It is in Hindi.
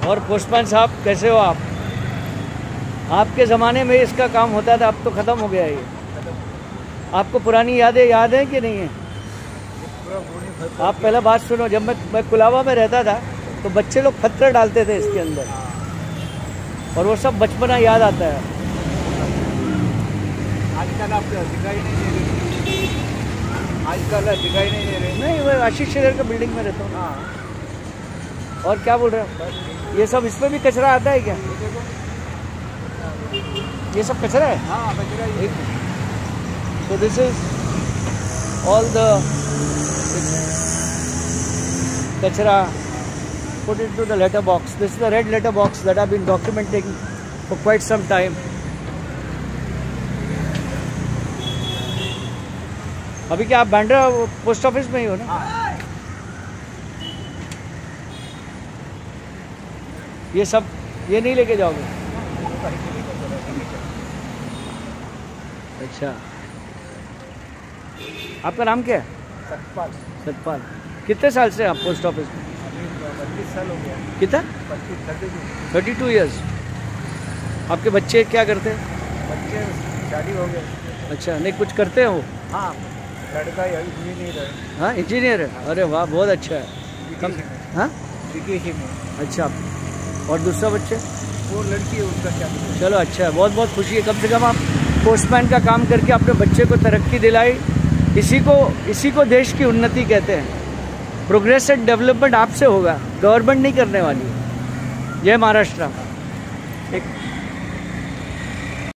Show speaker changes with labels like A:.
A: और पोस्टमैन साहब कैसे हो आप? आपके ज़माने में इसका काम होता था, अब तो ख़त्म हो गया ये। आपको पुरानी यादें याद हैं कि नहीं है? आप पहले बात सुनो, जब मैं कुलावा में रहता था तो बच्चे लोग पत्थर डालते थे इसके अंदर, और वो सब बचपना याद आता है।
B: आजकल आप दिखाई नहीं दे रहे, आजकल दिखाई नहीं दे रहे।
A: नहीं, वो आशीष शेर का बिल्डिंग में रहता हूँ। और क्या बोल रहे हो? ये सब इसमें भी कचरा आता है क्या? ये सब कचरा है?
B: हाँ, कचरा ही।
A: So this is all the kachra put into the letter box. This is the red letter box that I've been documenting for quite some time. अभी क्या आप बांद्रा पोस्ट ऑफिस में ही हो ना? ये सब ये नहीं लेके जाओगे? अच्छा, आपका नाम क्या है?
B: सतपाल।
A: सतपाल। कितने साल से आप पोस्ट ऑफिस में?
B: 32 साल हो गया।
A: कितना? 32 ईयर्स। आपके बच्चे क्या करते हैं?
B: बच्चे शादी हो गए।
A: अच्छा, नहीं कुछ करते हैं वो?
B: हाँ, लड़का इंजीनियर है।
A: हाँ, इंजीनियर है। अरे वाह, बहुत अच्छा है। कम हाँ,
B: विदेशी में।
A: अच्छा, और दूसरा बच्चे?
B: वो लड़की है, उसका क्या?
A: चलो अच्छा है, बहुत बहुत खुशी है। कम से कम आप पोस्टमैन का काम करके अपने बच्चे को तरक्की दिलाई। इसी को देश की उन्नति कहते हैं। प्रोग्रेस एंड डेवलपमेंट आपसे होगा, गवर्नमेंट नहीं करने वाली। जय महाराष्ट्र। एक